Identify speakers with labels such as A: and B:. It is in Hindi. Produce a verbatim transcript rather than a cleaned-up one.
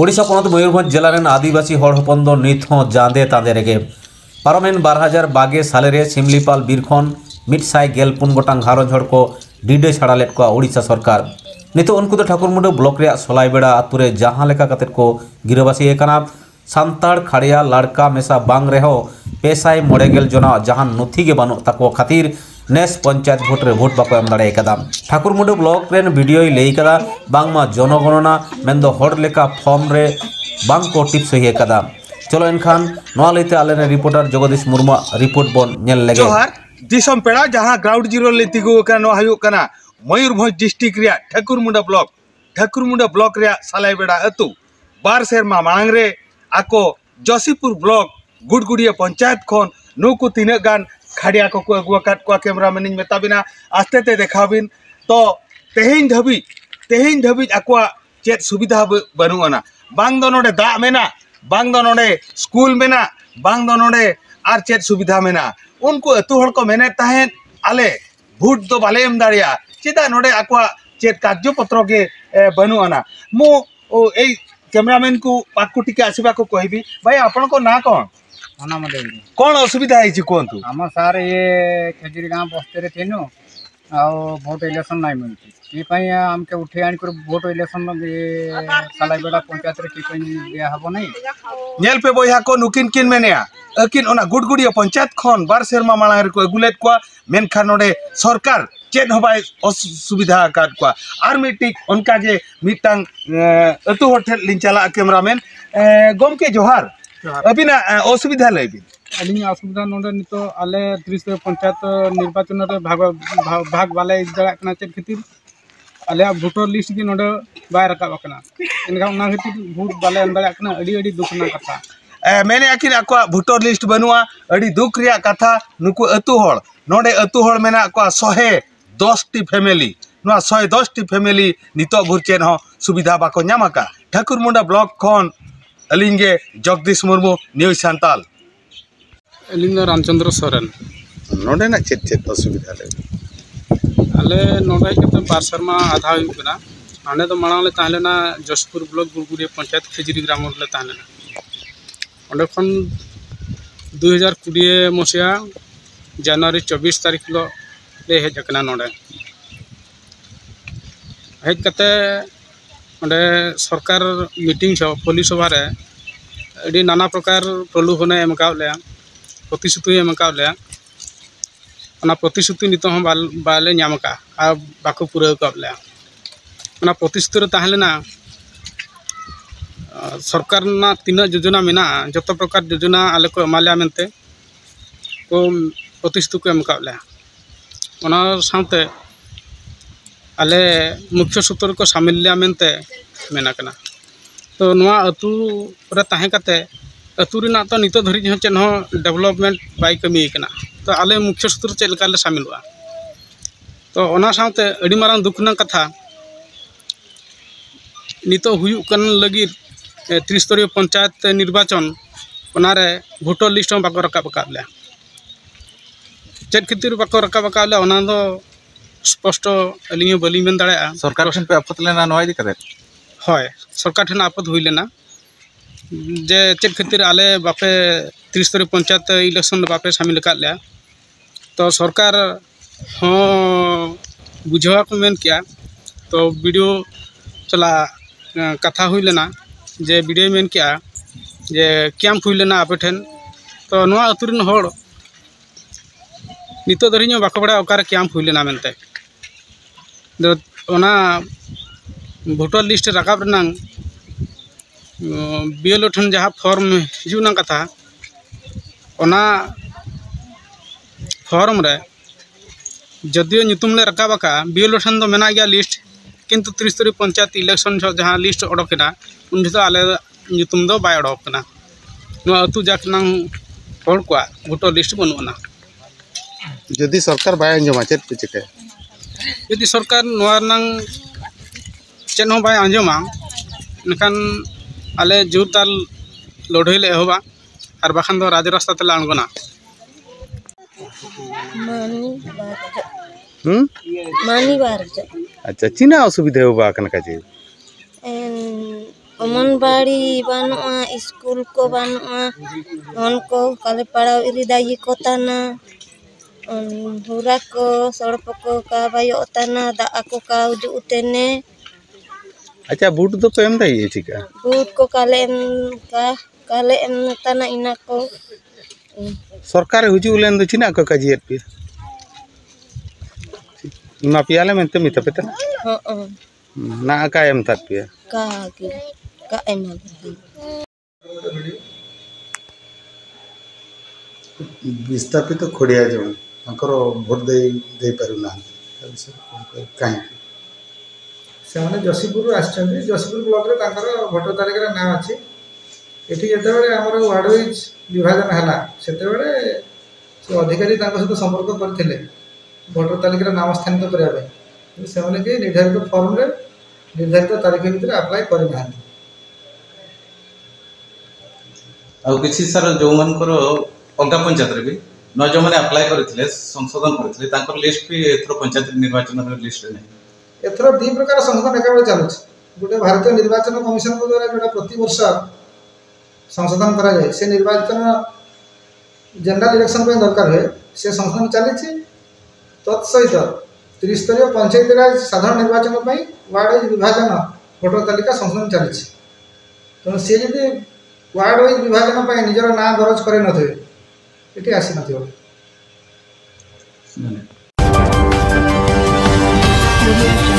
A: ओडिशा पनत मयूरभंज जिला रेन आदिवासी हड़ हपन दो नित हों जांदे तांदे रेगे पारमेन बार हजार बागे साले सिमलीपाल बीरखन मिट साय गेल पुन गोटांग घारंज हड़ को डिडे छाड़ा लेट को ओडिशा सरकार नितो उनको तो ठाकुरमुंडा ब्लॉक रे सोलाईबेड़ा आतुरे जहां लेका कतेत को गिरबासी एकाना सांताड़ खड़िया लड़का मेसा बांग रेहो पेसाय मोड़ेगेल जना जहां नथी के बानु तको खातिर नेस पंचायत भोट रे भोट बाको एम दाड़े कदा ठाकुरमुंडा ब्लॉक रेन वीडियो लई कदा बांगमा जनगणना मेंदो हड़ लेका फॉर्म रे बांग को टिप्स होई कदा चलो एनखान नवा लेते आले ने रिपोर्टर जगदीश मुर्मू रिपोर्ट बन नेल लेगे
B: जोहार दिसम पेड़ा जहां ग्राउंड जीरो ले तिगु का नो हयु कना मयूरभंज डिस्ट्रिक्ट रिया ठाकुरमुंडा ब्लॉक ठाकुरमुंडा ब्लॉक रिया सालाईबेड़ा अतु बार सेरमा मांग रे आको जोशीपुर ब्लॉक गुड़गुड़िया पंचायत खन नुकु तीन गान खाड़िया को अगुआ को कैमरामैन मेताबिना आस्ते ते देखाबिन तो तेहेन धबी तेहेन धबी आकुआ चेत सुविधा बनुआना बांग दो नोडे दा मेना बांग दो नोडे स्कूल मेना बांग दो नोडे आर चेत सुविधा मेना उनको अतु हड़ को मेने ताहेन आले भोट दो बाले एम दाड़िया चेदा नोडे आकुआ चेत कागज पत्र के बनुआना मु ओ ए कैमरामैन को पाकु टिके आसीबा को कहबी भाई आपन को ना कोन कौन असुविधा है कहतु
C: आम सार ये खेजूरी गाँव बस्ते थीनु आ भोट इलेक्शन नहीं मिलती आमके उठे आन भोट इलेक्शन सालाईबेड़ा पंचायत दिया हम नहीं
B: पे बया को नुकिन किन मेने अकिन ओना गुड़गुड़िया पंचायत खन बार सेरमा मांग को अगुलेट को मेनखान नोडे सरकार चेद हबाय असुविधा काट को आर मिटिक उनका जे मिटांग अतु हर ठेल लिन चला कैमरामैन गमके जोहार अबिना असुविधा लैबिन
C: अली असुविधा नोडे नितो आले त्रिस्तरीय पंचायत निर्वाचन रे भाग भाग वाले दड़ा कना चेद खातिर आले भोटर लिस्ट की नोडे बाय रकाब कना इनका उना खातिर भोट वाले अंदर कना अड़ी अड़ी दुखना कथा
B: मैंने आखिर आको भोटर लिस्ट बनुआ अड़ी दुख रिया कथा नुकु अतु हड़ नोडे अतु हड़ मेना को सौ दस टी फैमिली नुआ सौ दस टी फैमिली नितो भुरचेन हो सुविधा बाको न्यामका ठाकुरमुंडा ब्लॉक खन अलिंगे जगदीश मुर्मू न्यूज सांताल
C: अलिंग रामचंद्र सोरेन
B: नोडे ना चेत चेत असुविधा ले
C: आले नोडे के बार शर्मा आधा हुना आने तो मांग ले ताहलेना जोशीपुर ब्लॉक गुड़गुड़िया पंचायत खेजरी ग्राम ले ताहलेना ओंडे खन दो हज़ार बीस मसिया जनवरी चौबीस तारीख लो ले हेज अकना नोडे हेज कते ओंडे सरकार मीटिंग छो पुलिस सभा रे अड़ी नाना प्रकार प्रलोभन एम कावले प्रतिश्रुति एम कावले ओना प्रतिश्रुति नितो हम बाले न्यामका आ बाको पूरा कावले ओना प्रतिश्रुति रे ताहलेना सरकार ना तीन योजना मेना जत प्रकार योजना आले को एमालिया मेनते को प्रतिश्रुति को एम कावले ओना साथे आले मुख्य सूत्र को शामिल लिया मेनते मेना कना तो नवा अतु रे ताहे कते अतु रिना तो नितो धरि जहाँ चेन डेवलपमेंट बाय कमी कना तो आले मुख्य सूत्र चेल काले शामिलवा तो ओना साथे अड़ी मारांग दुखना कथा नितो हुयु कन लगी त्रिस्तरीय पंचायत निर्वाचन ओनारे भोटर लिस्ट में बाको रकाब काबले चेद खातिर बाको रकाब काबले ओना दो स्पष्ट अलिंग बलिंग मेन दाड़ा
B: सरकार ठन पे आपत लेना नवा इदी करे
C: हय सरकार ठन आपत हुई लेना जे चेद खातिर आले बापे त्रिस्तरीय पंचायत इलेक्शन बापे शामिल कर लिया तो सरकार हाँ बुझवा को मेन किया तो वीडियो चला कथा हुई लेना जे वीडियो मेन किया जे कैंप हुई लेना आपे ठन तो नवा अतुरिन हड़ नितो धरिño बाको बड़ा ओकारे कैंप हुई लेना मेनते दो ओना भोटर लिस्ट रकाब रनांग बीएलओ ठन जहाँ फॉर्म हिजुना कथा ओना फॉर्म रे जदियो नितुम ले रकाब का बीएलओ ठन दो मेना गया लिस्ट किंतु त्रिस्तरीय पंचायत इलेक्शन जहाँ लिस्ट ओडोकना उन जो आले नितुम दो बाय ओडोकना नो अतु जाकनांग हड़ को भोटर लिस्ट बनुना
B: जदि सरकार बाय अंजमा चेत पे चिके
C: यदि सरकार नंग चेन बाय आंजमा इनखान आले जोरदार लड़ाई ले एहबा और बाखान दो राज रास्ता तेला आंगोना
D: हम्म मानी बार
B: अच्छा चिना असुविधा होबा कन काजे
D: अमनबाड़ी बानुआ स्कूल को बानुआ उन को काले पड़ाव इरिदाई को तना हुरा को सड़प को का बायो तना दा को का उजु उतेने।
B: अच्छा बूट तो पे एम दाई चिका
D: बूट को काले एम का काले एम तना इना को
B: सरकार हुजु लेन दो चिना को काजियत पे मा पियाले मेंते मिता पेता
D: हां हां
B: ना का एम तात पे
D: का के का एम
E: विस्थापित तो खोड़िया जो भोट दे दे पारु ना कहीं
F: से जशीपुर आसछन्ति जशीपुर ब्लॉक रे तांकर भोटर तालिका नाम अछि एठी जेतेबेले हमर वार्ड वाइज विभाजन हला सेतेबेले से अधिकारी तांको सहित संपर्क करथिले भोटर तालिका नाम स्थानित करिया बे से माने कि निर्धारित फॉर्म रे निर्धारित तारीख भीतर अप्लाई करि ना
G: आ किछि सर जो मनकर अलगा पंचायत रे भी न जो माने अप्लाई करथिले संशोधन करथिले तांकर लिस्ट भी एथरो पंचायत निर्वाचन रे लिस्ट रे नै
F: एथरो दी प्रकार संशोधन एकाबेले चालुछ गोटे भारतीय निर्वाचन कमिशन को द्वारा जोटा प्रति वर्ष संशोधन करा जाए से निर्वाचन जनरल इलेक्शन पे दरकार हुए से संशोधन चली तत्सहित त्रिस्तरीय पंचायत राज साधारण निर्वाचन पर वार्ड वाइज विभाजन भोटर तालिका संशोधन चली तेणु सी जब वार्ड वाइज विभाजन पर निजर ना दरज करे नथे ये आसी नथिबो।